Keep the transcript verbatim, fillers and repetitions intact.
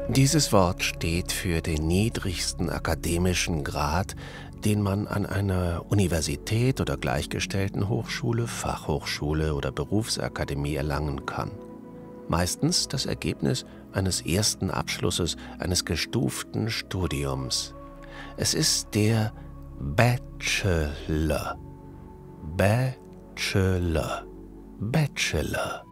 Dieses Wort steht für den niedrigsten akademischen Grad, den man an einer Universität oder gleichgestellten Hochschule, Fachhochschule oder Berufsakademie erlangen kann. Meistens das Ergebnis eines ersten Abschlusses eines gestuften Studiums. Es ist der Bachelor. Bachelor. Bachelor.